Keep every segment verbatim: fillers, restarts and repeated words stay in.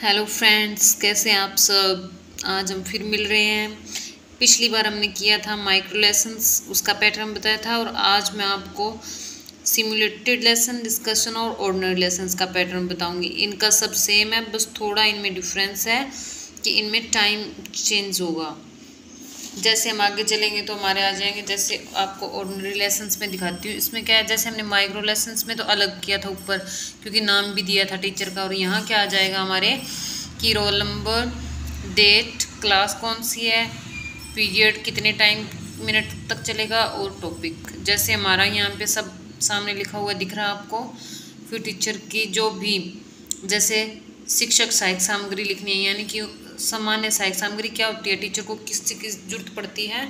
Hello friends, कैसे हैं आप सब। आज हम फिर मिल रहे हैं। पिछली बार हमने किया था माइक्रो लेसन्स, उसका पैटर्न बताया था, और आज मैं आपको सिमुलेटेड लेसन, डिस्कशन और ऑर्डिनरी लेसन्स का पैटर्न बताऊंगी। इनका सब सेम है, बस थोड़ा इनमें डिफरेंस है कि इनमें टाइम चेंज होगा। जैसे हम आगे चलेंगे तो हमारे आ जाएंगे। जैसे आपको ऑर्डिनरी लेसन्स में दिखाती हूँ। इसमें क्या है, जैसे हमने माइक्रो लेसन्स में तो अलग किया था ऊपर, क्योंकि नाम भी दिया था टीचर का। और यहाँ क्या आ जाएगा हमारे कि रोल नंबर, डेट, क्लास कौन सी है, पीरियड कितने टाइम मिनट तक चलेगा, और टॉपिक। जैसे हमारा यहाँ पे सब सामने लिखा हुआ दिख रहा है आपको। फिर टीचर की जो भी, जैसे शिक्षक सहायक सामग्री लिखनी है, यानी कि सामान्य सहायक सामग्री क्या होती है, टीचर को किस चीज़ की जरूरत पड़ती है।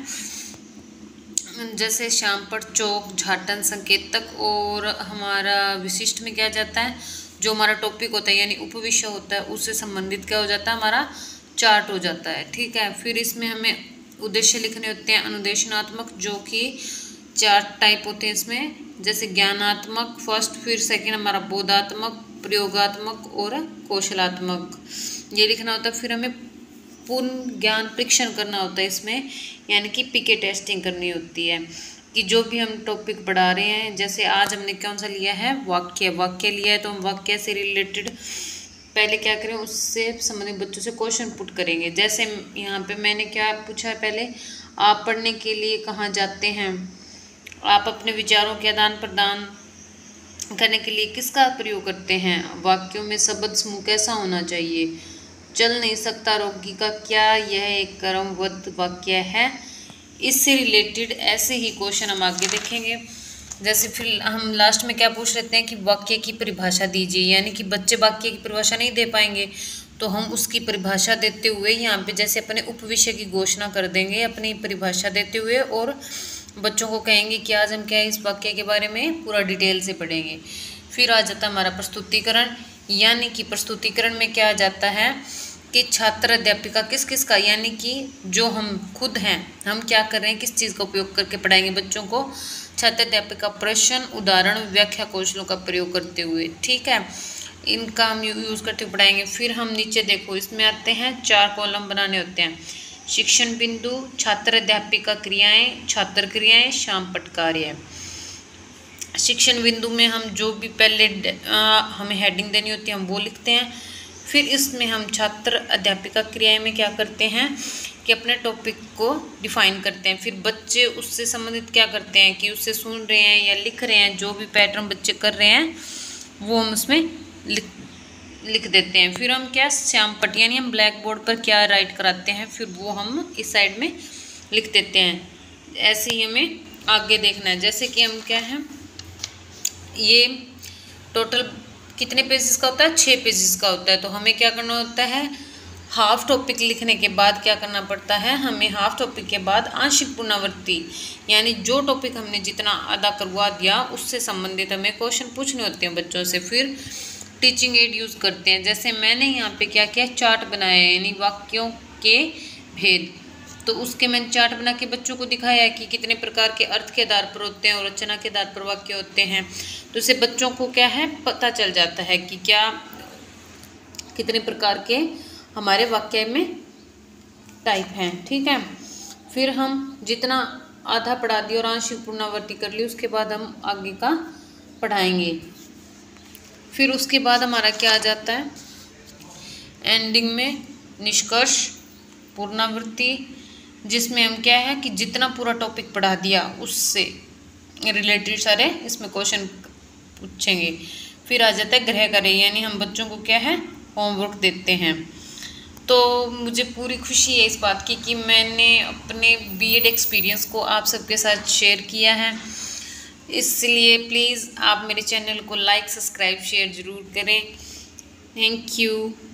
जैसे श्याम पर चौक, झाटन, संकेतक। और हमारा विशिष्ट में क्या जाता है, जो हमारा टॉपिक होता है यानी उपविषय होता है, उससे संबंधित क्या हो जाता है, हमारा चार्ट हो जाता है। ठीक है। फिर इसमें हमें उद्देश्य लिखने होते हैं, अनुदेशनात्मक, जो कि चार टाइप होते हैं इसमें। जैसे ज्ञानात्मक फर्स्ट, फिर सेकंड हमारा बोधात्मक, प्रयोगात्मक और कौशलात्मक, ये लिखना होता है। फिर हमें पूर्ण ज्ञान परीक्षण करना होता है इसमें, यानी कि पीके टेस्टिंग करनी होती है कि जो भी हम टॉपिक पढ़ा रहे हैं। जैसे आज हमने कौन सा लिया है, वाक्य वाक्य लिया है, तो हम वाक्य से रिलेटेड पहले क्या करें, उससे संबंधित बच्चों से क्वेश्चन पुट करेंगे। जैसे यहाँ पे मैंने क्या पूछा है, पहले आप पढ़ने के लिए कहाँ जाते हैं, आप अपने विचारों के आदान प्रदान करने के लिए किसका प्रयोग करते हैं, वाक्यों में शब्द समूह कैसा होना चाहिए, चल नहीं सकता रोगी का, क्या यह एक क्रमबद्ध वाक्य है। इससे रिलेटेड ऐसे ही क्वेश्चन हम आगे देखेंगे। जैसे फिर हम लास्ट में क्या पूछ लेते हैं कि वाक्य की परिभाषा दीजिए, यानी कि बच्चे वाक्य की परिभाषा नहीं दे पाएंगे, तो हम उसकी परिभाषा देते हुए यहाँ पे जैसे अपने उपविषय की घोषणा कर देंगे अपनी परिभाषा देते हुए, और बच्चों को कहेंगे कि आज हम क्या है इस वाक्य के बारे में पूरा डिटेल से पढ़ेंगे। फिर आ जाता है हमारा प्रस्तुतिकरण, यानी कि प्रस्तुतिकरण में क्या आ जाता है कि छात्र अध्यापिका किस किस का, यानी कि जो हम खुद हैं, हम क्या कर रहे हैं, किस चीज़ का उपयोग करके पढ़ाएंगे बच्चों को। छात्र अध्यापिका प्रश्न, उदाहरण, व्याख्या कौशलों का प्रयोग करते हुए। ठीक है, इनका हम यूज़ करते हुए पढ़ाएंगे। फिर हम नीचे देखो, इसमें आते हैं चार कॉलम बनाने होते हैं। शिक्षण बिंदु, छात्र अध्यापिका क्रियाएं, छात्र क्रियाएं, शामपट कार्य। शिक्षण बिंदु में हम जो भी पहले आ, हमें हेडिंग देनी होती है हम वो लिखते हैं। फिर इसमें हम छात्र अध्यापिका क्रियाएं में क्या करते हैं कि अपने टॉपिक को डिफाइन करते हैं। फिर बच्चे उससे संबंधित क्या करते हैं कि उससे सुन रहे हैं या लिख रहे हैं, जो भी पैटर्न बच्चे कर रहे हैं वो हम उसमें लिख लिख देते हैं। फिर हम क्या श्यामपट, यानी हम ब्लैक बोर्ड पर क्या राइट कराते हैं, फिर वो हम इस साइड में लिख देते हैं। ऐसे ही हमें आगे देखना है। जैसे कि हम क्या है, ये टोटल कितने पेजेस का होता है, छः पेजेस का होता है। तो हमें क्या करना होता है, हाफ टॉपिक लिखने के बाद क्या करना पड़ता है, हमें हाफ टॉपिक के बाद आंशिक पुनरावृत्ति, यानी जो टॉपिक हमने जितना आधा करवा दिया उससे संबंधित हमें क्वेश्चन पूछने होते हैं बच्चों से। फिर टीचिंग एड यूज़ करते हैं। जैसे मैंने यहाँ पे क्या किया, चार्ट बनाया है, यानी वाक्यों के भेद। तो उसके मैंने चार्ट बना के बच्चों को दिखाया है कि कितने प्रकार के अर्थ के आधार पर होते हैं और रचना के आधार पर वाक्य होते हैं। तो इससे बच्चों को क्या है पता चल जाता है कि क्या कितने प्रकार के हमारे वाक्य में टाइप हैं। ठीक है। फिर हम जितना आधा पढ़ा दिया और आंशिक पुनरावृत्ति कर ली, उसके बाद हम आगे का पढ़ाएंगे। फिर उसके बाद हमारा क्या आ जाता है, एंडिंग में निष्कर्ष, पुनरावृत्ति, जिसमें हम क्या है कि जितना पूरा टॉपिक पढ़ा दिया उससे रिलेटेड सारे इसमें क्वेश्चन पूछेंगे। फिर आ जाता है गृह कार्य, यानी हम बच्चों को क्या है होमवर्क देते हैं। तो मुझे पूरी खुशी है इस बात की कि मैंने अपने बीएड एक्सपीरियंस को आप सबके साथ शेयर किया है। इसलिए प्लीज़ आप मेरे चैनल को लाइक, सब्सक्राइब, शेयर ज़रूर करें। Thank you.